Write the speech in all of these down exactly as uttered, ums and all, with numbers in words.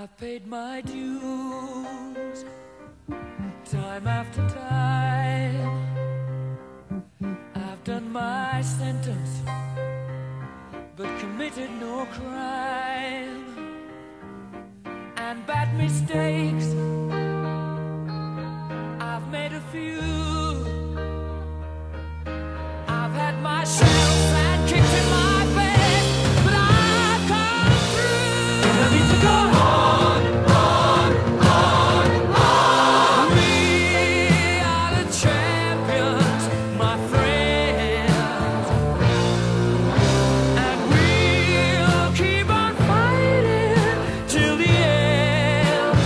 I've paid my dues, time after time. I've done my sentence, but committed no crime. And bad mistakes, I've made a few. I've had my shells and kicked in my face, but I've come through. And I need to go on, on, on, on. We are the champions, my friends, and we'll keep on fighting till the end.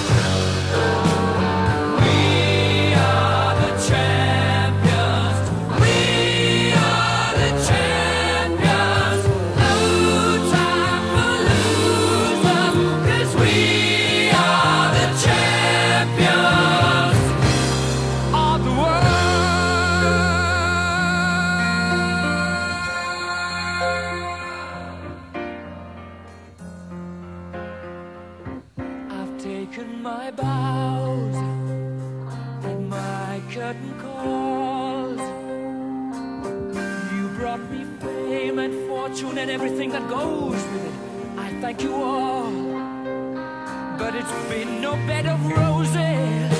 We are the champions. We are the champions. No time for losers, 'cause we are the champions of the world. I've taken my bows and my curtain calls. You brought me fame and fortune and everything that goes with it. I thank you all, but it's been no bed of roses.